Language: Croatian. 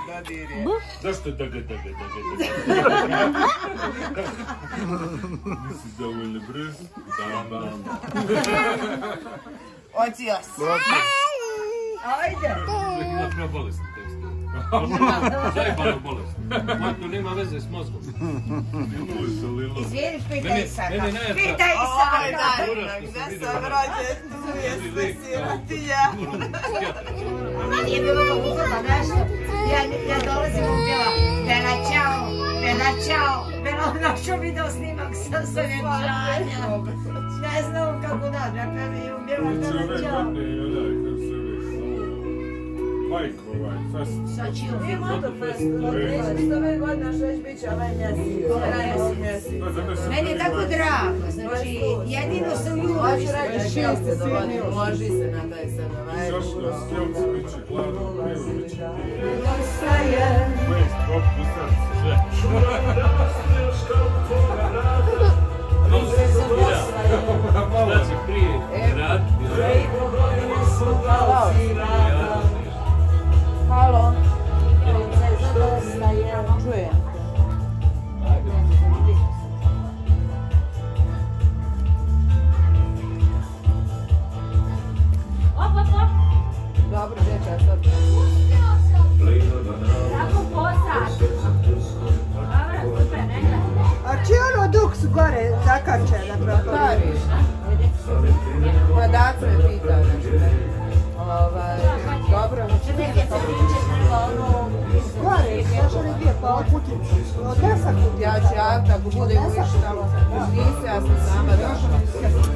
Zašto daga? Nisi dovoljno brz? Da. Ocijos. Ajde. Ima prvo bolesno tekst. Zajebano bolesno. To nema veze s mozgom. Izvijeni, pitaj Isaka. Pitaj Isaka. Gdje sam rođen, tu je sve sirotinja. Ona nije bilo mogu prva nešto. Ja dolazim u pjeva Bela Ćao. Bela našo video snimak sa savjećanja. Ne znam kako da, ne pjeva i ubjeva Bela Ćao. Ima to fest, od 30 godina što već bit će ovaj mjesec. Meni je tako drago, znači jedino se u julu. Hoću reći 6. dovoljno, uloži se na taj sebe. Šta si prije rad? Halo, čujem. Dobro, dječa, sad. A či ono duks gore zakače na Stariš. Ma daca me pita nešto. Dobro. Gore, može li gdje pa puticu? Od 10 Ja ću javiti ako bude uviš tamo. Nisi, ja sam sama došla.